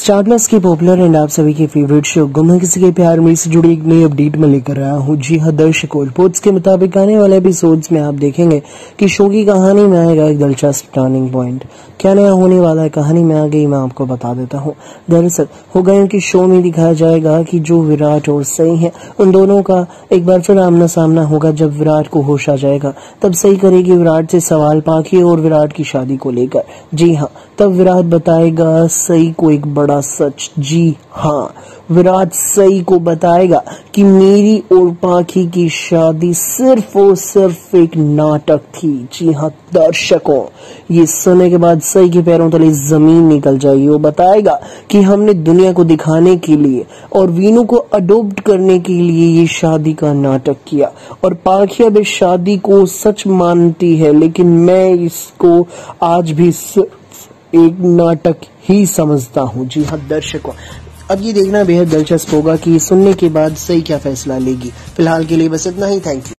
Star Plus की popular and आप सभी के फेवरेट शो गुम है किसी के प्यार में से जुड़ी एक नई अपडेट में लेकर आया हूँ। जी हाँ दर्शकों, रिपोर्ट्स के मुताबिक आने वाले एपिसोड्स में आप देखेंगे कि शो की कहानी में आएगा एक दिलचस्प टर्निंग पॉइंट। क्या नया होने वाला है कहानी में आ गई, मैं आपको बता देता हूँ। दरअसल हो गए कि शो में दिखाया जाएगा कि जो विराट और सई है उन दोनों का एक बार फिर आमना सामना होगा। जब विराट को होश आ जाएगा तब सई करेगी विराट से सवाल पाखी और विराट की शादी को लेकर। जी हाँ, तब विराट बताएगा सई को एक बड़ा सच। जी हाँ, विराट सई को बताएगा कि मेरी और पाखी की शादी सिर्फ और सिर्फ एक नाटक थी। जी हाँ दर्शकों, ये सुनने के बाद सई के पैरों तले जमीन निकल जाएगी। वो बताएगा कि हमने दुनिया को दिखाने के लिए और वीनू को अडॉप्ट करने के लिए ये शादी का नाटक किया और पाखी अब इस शादी को सच मानती है, लेकिन मैं इसको आज भी एक नाटक ही समझता हूँ। जी हाँ दर्शकों, अब ये देखना बेहद दिलचस्प होगा कि सुनने के बाद सई क्या फैसला लेगी। फिलहाल के लिए बस इतना ही। Thank you.